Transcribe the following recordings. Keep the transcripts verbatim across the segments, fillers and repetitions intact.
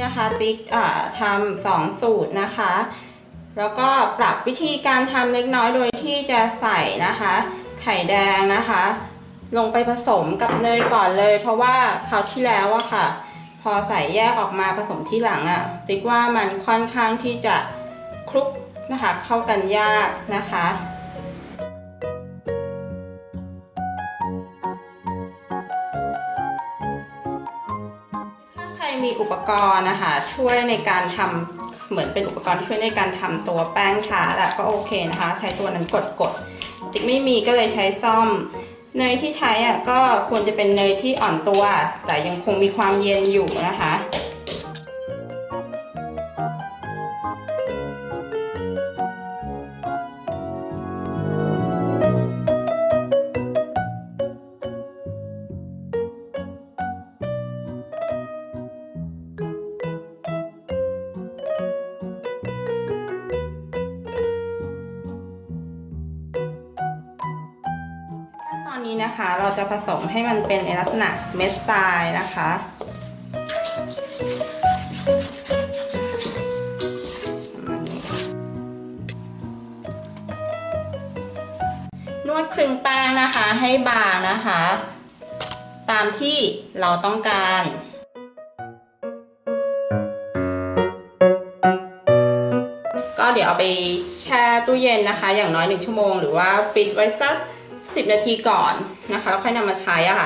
นะคะติ๊กทำสองสูตรนะคะแล้วก็ปรับวิธีการทำเล็กน้อยโดยที่จะใส่นะคะไข่แดงนะคะลงไปผสมกับเนยก่อนเลยเพราะว่าคราวที่แล้วอะค่ะพอใส่แยกออกมาผสมที่หลังอะติ๊กว่ามันค่อนข้างที่จะคลุกนะคะเข้ากันยากนะคะถ้าใครมีอุปกรณ์นะคะช่วยในการทำเหมือนเป็นอุปกรณ์ช่วยในการทำตัวแป้งทาร์ตก็โอเคนะคะใช้ตัวนั้นกดกดติ๊กไม่มีก็เลยใช้ซ่อมเนยที่ใช้อ่ะก็ควรจะเป็นเนยที่อ่อนตัวแต่ยังคงมีความเย็นอยู่นะคะตอนนี้นะคะเราจะผสมให้มันเป็นในลักษณะเม็ดทรายนะคะนวดครึ่งแป้งนะคะให้บางนะคะตามที่เราต้องการก็เดี๋ยวเอาไปแช่ตู้เย็นนะคะอย่างน้อยหนึ่งชั่วโมงหรือว่าฟรีซไว้สักสิบนาทีก่อนนะคะแล้วค่อยนำมาใช้อะค่ะ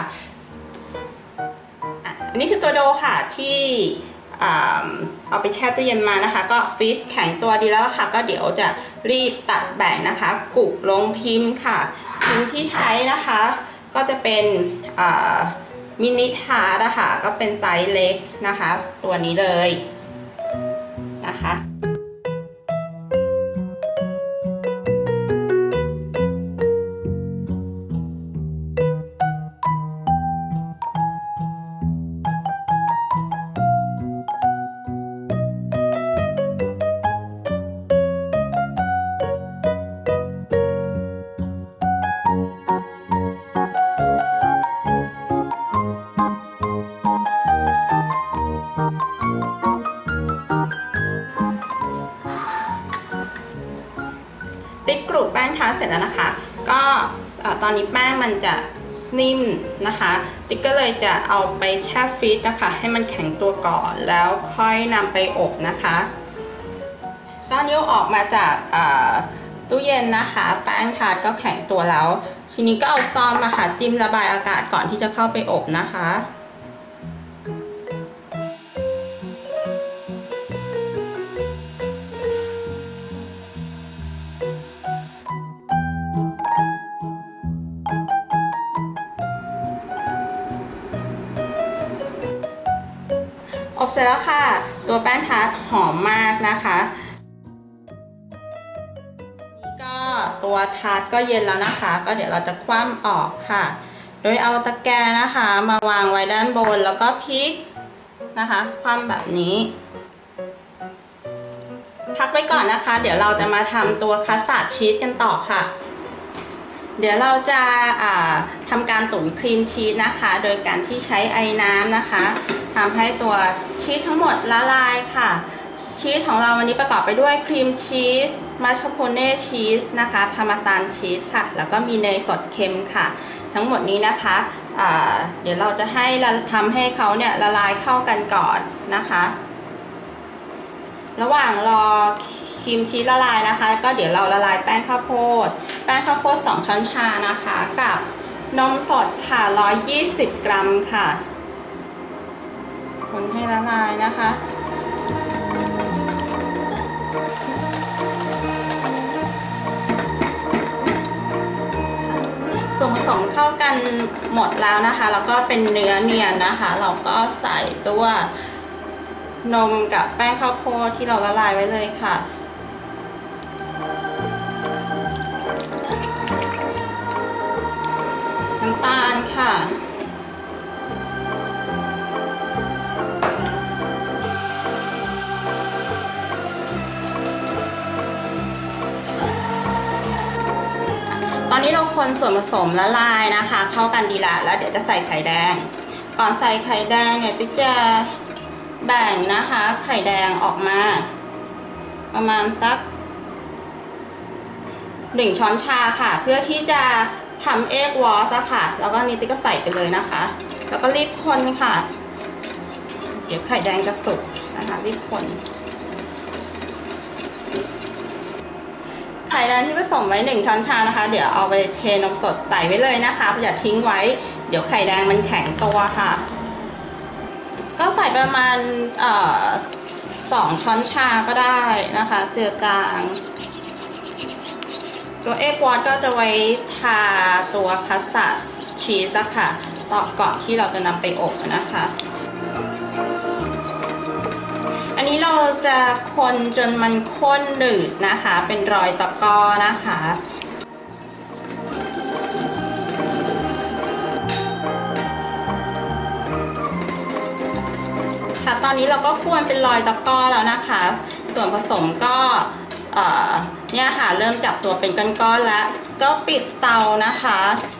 อันนี้คือตัวโดค่ะที่เอาไปแช่ตู้เย็นมานะคะก็ฟรีซแข็งตัวดีแล้วค่ะก็เดี๋ยวจะรีบตัดแบ่งนะคะกุลงพิมพ์ค่ะพิมพ์ที่ใช้นะคะก็จะเป็นมินิทาร์ตนะคะก็เป็นไซส์เล็กนะคะตัวนี้เลยนะคะติ๊กกรุบแป้งทาร์ตเสร็จแล้วนะคะก็ตอนนี้แป้งมันจะนิ่มนะคะติ๊กก็เลยจะเอาไปแช่ฟรีซนะคะให้มันแข็งตัวก่อนแล้วค่อยนำไปอบนะคะก็นิ้วออกมาจากตู้เย็นนะคะแป้งทาร์ตก็แข็งตัวแล้วทีนี้ก็เอาซ่อมมาค่ะจิ้มระบายอากาศก่อนที่จะเข้าไปอบนะคะอบเสร็จแล้วค่ะตัวแป้งทาร์ตหอมมากนะคะนี่ก็ตัวทาร์ตก็เย็นแล้วนะคะก็เดี๋ยวเราจะคว่ำออกค่ะโดยเอาตะแกรงนะคะมาวางไว้ด้านบนแล้วก็พลิกนะคะคว่ำแบบนี้พักไว้ก่อนนะคะเดี๋ยวเราจะมาทำตัวคัสตาร์ดชีสกันต่อค่ะเดี๋ยวเราจะทำการตุ๋นครีมชีสนะคะโดยการที่ใช้ไอ้น้ำนะคะทำให้ตัวชีสทั้งหมดละลายค่ะชีสของเราวันนี้ประกอบไปด้วยครีมชีสมัสคาโพเน่ชีสนะคะพาร์เมซานชีสค่ะแล้วก็มีเนยสดเค็มค่ะทั้งหมดนี้นะคะเดี๋ยวเราจะให้ทำให้เขาเนี่ยละลายเข้ากันก่อนนะคะระหว่างรอครีมชีสละลายนะคะก็เดี๋ยวเราละลายแป้งข้าวโพดแป้งข้าวโพดสองช้อนชานะคะกับนมสดค่ะหนึ่งร้อยยี่สิบกรัมค่ะคนให้ละลายนะคะส่วนผสมเข้ากันหมดแล้วนะคะแล้วก็เป็นเนื้อเนียนนะคะเราก็ใส่ตัวนมกับแป้งข้าวโพดที่เราละลายไว้เลยค่ะน้ำตาลค่ะตอนนี้เราคนส่วนผสมละลายนะคะเข้ากันดีละแล้วเดี๋ยวจะใส่ไข่แดงก่อนใส่ไข่แดงเนี่ยติ๊กจะแบ่งนะคะไข่แดงออกมาประมาณสักหนึ่งช้อนชาค่ะเพื่อที่จะทำเอ็กวอสค่ะแล้วก็นี่ติ๊กก็ใส่ไปเลยนะคะแล้วก็รีบคนค่ะเดี๋ยวไข่แดงจะสุกนะคะรีบคนไข่แดงที่ผสมไว้หนึ่งช้อนชานะคะเดี๋ยวเอาไปเทนมสดใส่ไว้เลยนะคะอย่าทิ้งไว้เดี๋ยวไข่แดงมันแข็งตัวค่ะก็ใส่ประมาณเอ่อสองช้อนชาก็ได้นะคะเจือจางตัวเอ็กวอตก็จะไว้ทาตัวคัสตาร์ดชีสค่ะต่อก่อนที่เราจะนำไปอบนะคะอันนี้เราจะคนจนมันข้นหนืดนะคะเป็นรอยตะกอนะคะค่ะตอนนี้เราก็ควรเป็นรอยตะกอแล้วนะคะส่วนผสมก็เนี่ยค่ะเริ่มจับตัวเป็นก้อนๆแล้วก็ปิดเตานะคะ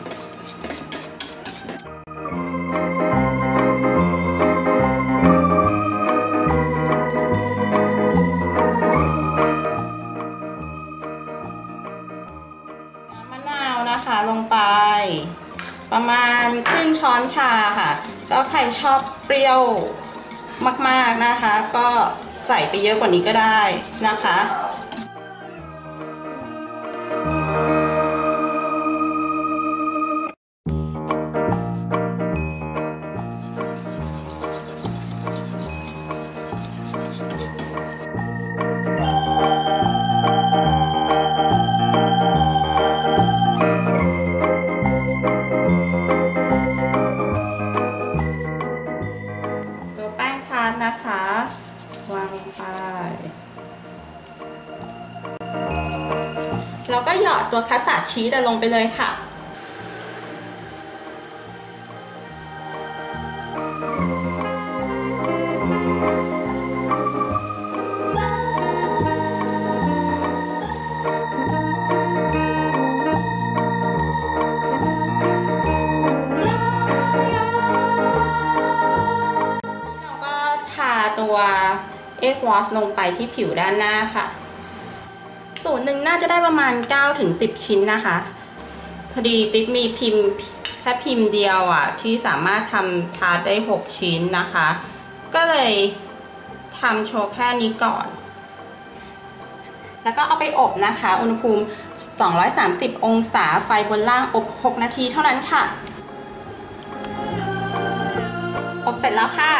น้ำมะนาวนะคะลงไปประมาณครึ่งช้อนชาค่ะก็ใครชอบเปรี้ยวมากๆนะคะก็ใส่ไปเยอะกว่านี้ก็ได้นะคะนะคะวางลงไปแล้วก็หยอดตัวคัสตาร์ดชีสลงไปเลยค่ะตัวเอ็กวอชลงไปที่ผิวด้านหน้าค่ะสูตรหนึ่งน่าจะได้ประมาณ เก้าถึงสิบ ชิ้นนะคะพอดีติ๊กมีพิมพ์แค่พิมพ์เดียวอ่ะที่สามารถทำทาร์ตได้หกชิ้นนะคะก็เลยทำโชว์แค่นี้ก่อนแล้วก็เอาไปอบนะคะอุณหภูมิสองร้อยสามสิบองศาไฟบนล่างอบหกนาทีเท่านั้นค่ะอบเสร็จแล้วค่ะ